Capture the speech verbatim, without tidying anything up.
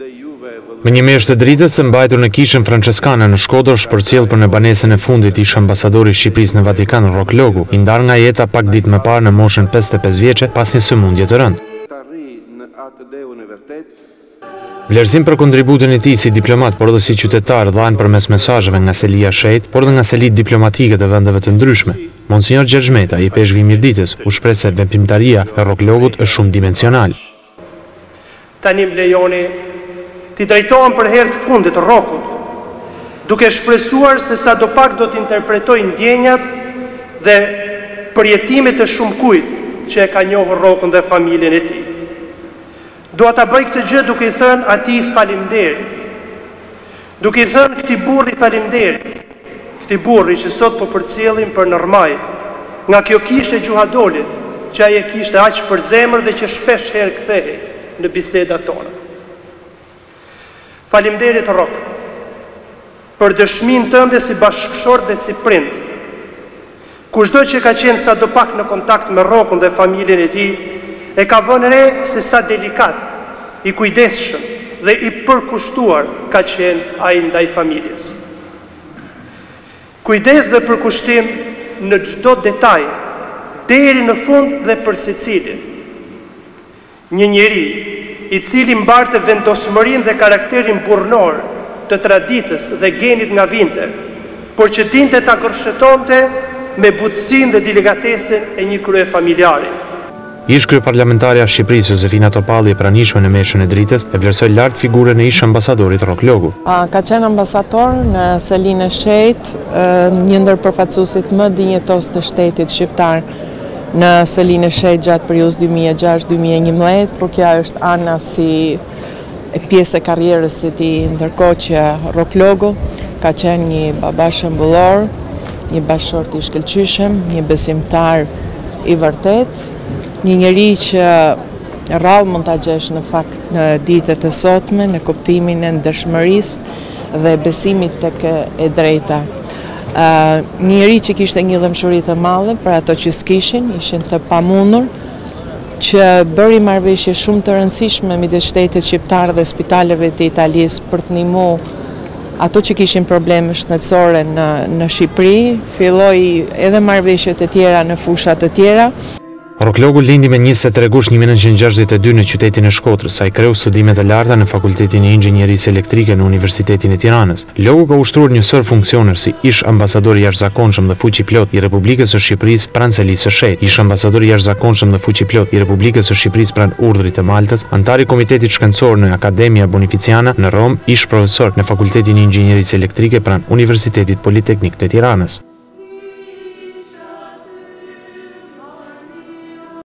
Me një meshë të dritës të mbajtur në kishën franceskane në Shkodër shpërcjell për në banesën e fundit ish ambasadori i Shqipërisë në Vatikan Rok Logu, i ndar nga jeta pak ditë më parë në moshën pesëdhjetë e pesë vjeçe pas një sëmundje të rëndë. Vlerësim për kontributin e tij si diplomat, por edhe si qytetar dhanë përmes mesazheve nga selia shejt, por edhe nga selit diplomatike të vendeve të ndryshme. Monsinjor Gjergj Meta, i peshë Mirëditës, u shpreh se veprimtaria e Rok Logut është shumë dimensionale. Tani më lejoni t'i drejtohem për herë të fundit Rokut, duke shpresuar se sa do pak do t'interpretoj ndjenjat dhe përjetimet e shumë kujt që e ka njohur Rokun dhe familjen e tij. Dua ta bëj këtë gjë duke i thënë atij faleminderit. Duke i thënë këtij burri faleminderit. Këtij burri që sot po përcjellim për nërmaj nga kjo kishë e gjuhadolit që ai e kishte aq për zemër dhe që shpesh herë kthehej në bisedat tona. Faleminderit Rok për dëshminë tënde si bashkëshort dhe si prind. Kushdo që ka qenë sadopak në kontakt me Rokun dhe familjen e tij, e ka vënë re se sa delikat, i kujdesshëm dhe i përkushtuar ka qenë ai ndaj familjes. Kujdes dhe përkushtim në çdo detaj, deri në fund dhe për secilin. Një njeri i cili mbarte vendosmërinë dhe karakterin burrnor të traditës dhe genit nga vinte, por që dinte ta gërshetonte me butësinë dhe delikatesën e një krye familjari. Ish kryeparlamentarja e Shqipërisë Josefina Topalli, e pranishme në meshën e dritës, e vlerësoi lart figurën e ish ambasadorit Rok Logu. Ka qenë ambasador në selinë e shejt, një ndër përfaqësuesit më dinjetos të shtetit shqiptar në selinë e shejt gjatë periudhës dy mijë e gjashtë dy mijë e njëmbëdhjetë, por kjo është ana si pjesë e karrierës së tij, ndërkohë që Rok Logu ka qenë një baba shembullor, një bashkëshort i shkëlqyshëm, një besimtar i vërtet, një njeri që rrallë mund ta gjesh në fakt në ditët e sotme në kuptimin e ndërshmërisë dhe besimit tek e drejta. Uh, njëri që kishte një dëmshuri të madhe për ato që s'kishin, ishin të pamundur, që bëri marrëveshje shumë të rëndësishme midis shtetit shqiptar dhe spitaleve të Italisë për të ndihmuar ato që kishin probleme shëndetësore në, në Shqipëri, filloi edhe marrëveshje të tjera në fusha të tjera. Rok Logu lindi me njëzet e tre gusht një mijë nëntëqind e gjashtëdhjetë e dy në qytetin e Shkodrës, sa i kreu studimet e larta në Fakultetin e Inxhinierisë Elektrike në Universitetin e Tiranës. Logu ka ushtruar një sër funksionesh si ish ambasador i jashtëzakonshëm dhe fuqiplot i Republikës së Shqipërisë pranë selisë së shejtë, ish ambasador i jashtëzakonshëm dhe fuqiplot i Republikës së Shqipërisë pranë urdhrit të Maltës, antar i Komitetit Shkencor në Akademia Bonificiana në Rom, ish profesor në Fakultetin e Inxhinierisë Elektrike pranë Universitetit Politeknik të Tiranës.